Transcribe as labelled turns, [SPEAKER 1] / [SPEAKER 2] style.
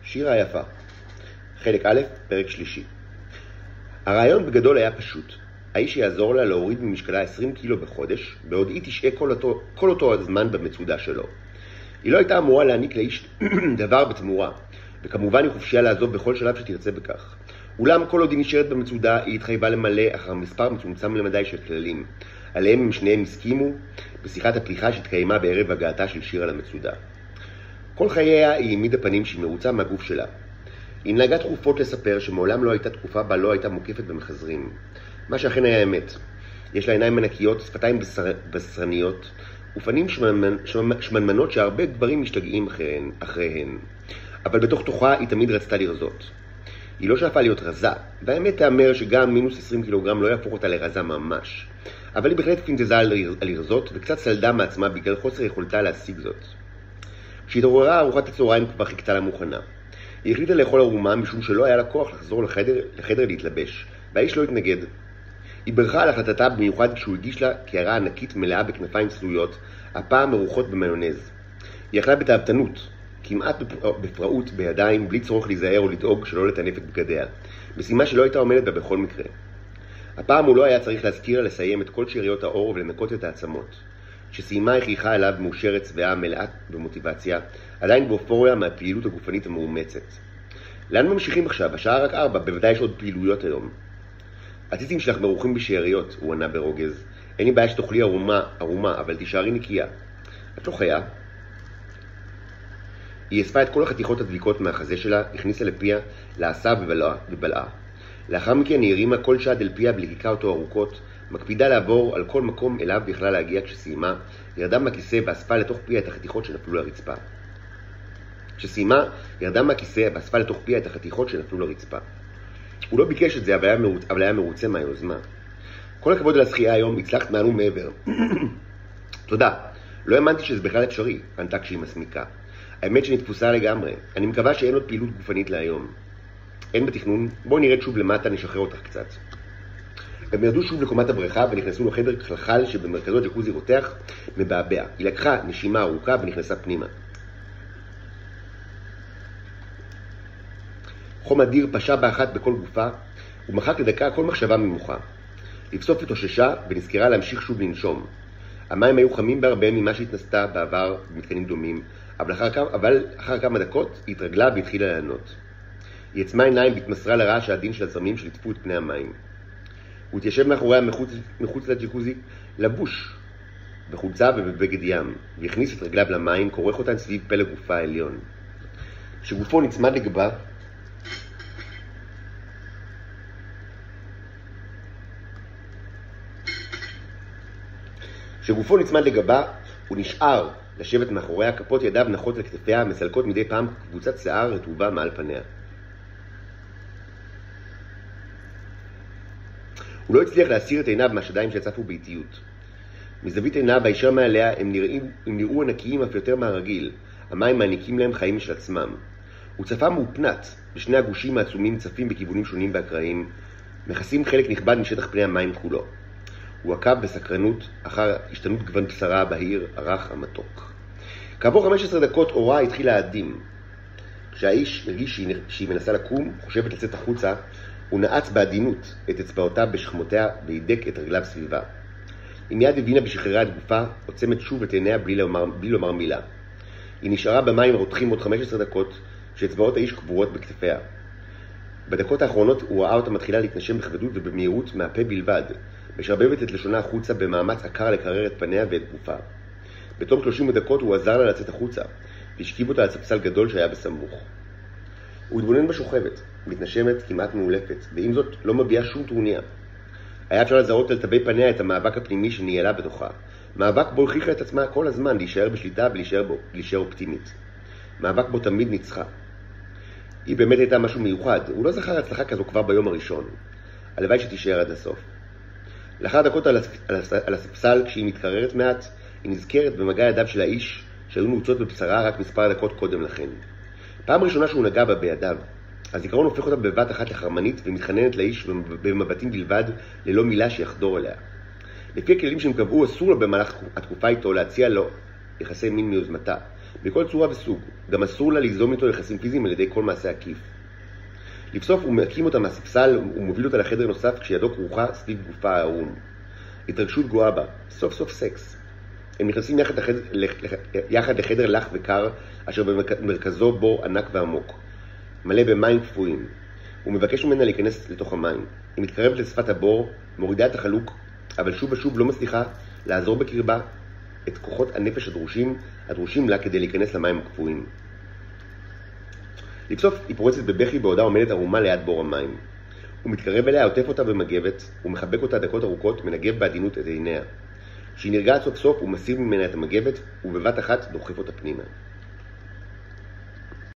[SPEAKER 1] שירה היפה. חלק א', פרק שלישי. הרעיון בגדול היה פשוט. האיש יעזור לה להוריד ממשקלה 20 קילו בחודש, בעוד היא תשעה כל אותו הזמן במצודה שלו. היא לא הייתה אמורה להעניק לאיש דבר בתמורה, וכמובן היא חופשייה לעזוב בכל שלב שתרצה בכך. אולם כל עוד היא נשארת במצודה, היא התחייבה למלא אחר מספר מצומצם למדי של כללים, עליהם הם שניהם הסכימו בשיחת הפליחה שהתקיימה בערב הגעתה של שירה למצודה. כל חייה היא העמידה פנים שהיא מרוצה מהגוף שלה. היא נהגה תכופות לספר שמעולם לא הייתה תקופה בה לא הייתה מוקפת במחזרים. מה שאכן היה אמת. יש לה עיניים ענקיות, שפתיים בשרניות, ופנים שמנמנות שהרבה גברים משתגעים אחריהן. אבל בתוך תוכה היא תמיד רצתה לרזות. היא לא שאפה להיות רזה, והאמת תאמר שגם מינוס 20 קילוגרם לא יהפוך אותה לרזה ממש. אבל היא בהחלט פינטזה על לרזות, וקצת סלדה מעצמה בגלל חוסר יכולתה להשיג זאת. כשהתעוררה, ארוחת הצהריים כבר חיכתה לה מוכנה. היא החליטה לאכול ערומה משום שלא היה לה כוח לחזור לחדר להתלבש, והאיש לא התנגד. היא ברכה על החלטתה במיוחד כשהוא הגיש לה קערה ענקית מלאה בכנפיים צלויות, הפעם מרוחות במיונז. היא אכלה בתאוותנות, כמעט בפראות בידיים, בלי צורך להיזהר או לדאוג שלא לטנף את בגדיה, משימה שלא הייתה עומדת בה בכל מקרה. הפעם הוא לא היה צריך להזכיר לה לסיים את כל שאריות האור ולנקות את העצמות. כשסיימה היא חייכה אליו מאושרת צבעה מלאה במוטיבציה, עדיין באופוריה מהפעילות הגופנית המאומצת. לאן ממשיכים עכשיו? השעה רק 4, בוודאי יש עוד פעילויות היום. הציצים שלך מרוחים בשאריות, הוא ענה ברוגז. אין לי בעיה שתאכלי ערומה, אבל תישארי נקייה. את לא חיה? היא אספה את כל החתיכות הדביקות מהחזה שלה, הכניסה לפיה, לעשה ובלעה. לאחר מכן היא הרימה כל שד אל פיה וליקקה אותו ארוכות, מקפידה לעבור על כל מקום אליו ויכלה להגיע כשסיימה, ירדה מהכיסא ואספה לתוך פיה את החתיכות שנפלו לרצפה. כשסיימה, ירדה מהכיסא ואספה לתוך פיה את החתיכות שנפלו לרצפה. הוא לא ביקש את זה, אבל היה מרוצה מהיוזמה. כל הכבוד על השחייה היום, הצלחת מעל ומעבר. תודה. לא האמנתי שזה בכלל אפשרי, ענתה כשהיא מסמיקה. האמת שנתפוסה לגמרי. אני מקווה שאין עוד פעילות גופנית להיום. אין בתכנון, בואו נרד שוב למטה, נשחרר אותך קצת. הם ירדו שוב לקומת הבריכה ונכנסו לחדר חלחל שבמרכזו ג'קוזי רותח מבעבע. היא לקחה נשימה ארוכה ונכנסה פנימה. חום אדיר פשע באחת בכל גופה ומחק לדקה כל מחשבה ממוחה. לבסוף התאוששה ונזכרה להמשיך שוב לנשום. המים היו חמים בהרבה ממה שהתנסתה בעבר במתקנים דומים, אבל אחר כמה דקות היא התרגלה והתחילה לענות. היא עצמה עיניים והתמסרה לרעש העדין של הזרמים שליטפו את פני המים. הוא התיישב מאחוריה מחוץ לג'קוזי, לבוש בחולצה ובבגד ים, והכניס את רגליו למים, כורך אותן סביב פלג גופה העליון. כשגופו נצמד לגבה, הוא נשאר לשבת מאחוריה, כפות ידיו נחות על כתפיה, מסלקות מדי פעם קבוצת שיער רטובה מעל פניה. הוא לא הצליח להסיר את עיניו מהשדיים שצפו באיטיות. מזווית עיניו הישר מעליה הם נראו ענקיים אף יותר מהרגיל, המים מעניקים להם חיים של עצמם. הוא צפה מאופנת, בשני הגושים העצומים צפים בכיוונים שונים באקראיים, מכסים חלק נכבד משטח פני המים כולו. הוא עקב בסקרנות אחר השתנות גוון בשרה בהיר, הרך, המתוק. כעבור 15 דקות אורה התחילה להאדים. כשהאיש הרגיש שהיא מנסה לקום, חושבת לצאת החוצה, הוא נעץ בעדינות את אצבעותיו בשכמותיה והידק את רגליו סביבה. היא מיד הבינה בשחררה את גופה, עוצמת שוב את עיניה בלי לומר מילה. היא נשארה במים הרותחים עוד 15 דקות, שאצבעות האיש קבורות בכתפיה. בדקות האחרונות הוא ראה אותה מתחילה להתנשם בכבדות ובמהירות מהפה בלבד, משרבבת את לשונה החוצה במאמץ עקר לקרר את פניה ואת גופה. בתום 30 דקות הוא עזר לה לצאת החוצה, והשכיב אותה על ספסל גדול שהיה בסמוך. הוא התבונן בשוכבת, מתנשמת כמעט מעולפת, ועם זאת לא מביעה שום טרוניה. היה אפשר לזהות על תווי פניה את המאבק הפנימי שניהלה בתוכה, מאבק בו הכריחה את עצמה כל הזמן להישאר בשליטה ולהישאר אופטימית. מאבק בו תמיד ניצחה. היא באמת הייתה משהו מיוחד, הוא לא זכר הצלחה כזו כבר ביום הראשון. הלוואי שתישאר עד הסוף. לאחר דקות על הספסל, כשהיא מתקררת מעט, היא נזכרת במגע ידיו של האיש שהיו נעוצות בבשרה רק מספר דקות קודם לכן. פעם ראשונה שהוא נגע בה בידיו. הזיכרון הופך אותה בבת אחת לחרמנית ומתחננת לאיש במבטים בלבד ללא מילה שיחדור אליה. לפי הכללים שהם קבעו, אסור לו במהלך התקופה איתו להציע לו יחסי מין מיוזמתה. בכל צורה וסוג. גם אסור לה ליזום איתו יחסים פיזיים על ידי כל מעשה עקיף. לבסוף הוא מקים אותה מהספסל ומוביל אותה לחדר נוסף כשידו כרוכה סביב גופה הערום. התרגשות גואה בה, סוף סוף סקס. הם נכנסים יחד לחדר לח וקר, אשר במרכזו בור ענק ועמוק, מלא במים קפואים. הוא מבקש ממנה להיכנס לתוך המים. היא מתקרבת לשפת הבור, מורידה את החלוק, אבל שוב ושוב לא מצליחה לעזור בקרבה את כוחות הנפש הדרושים לה כדי להיכנס למים הקפואים. לבסוף היא פורצת בבכי בעודה עומדת ערומה ליד בור המים. הוא מתקרב אליה, עוטף אותה במגבת, ומחבק אותה דקות ארוכות, מנגב בעדינות את עיניה. כשהיא נרגעת סוף סוף, הוא מסיר ממנה את המגבת, ובבת אחת דוחף אותה פנימה.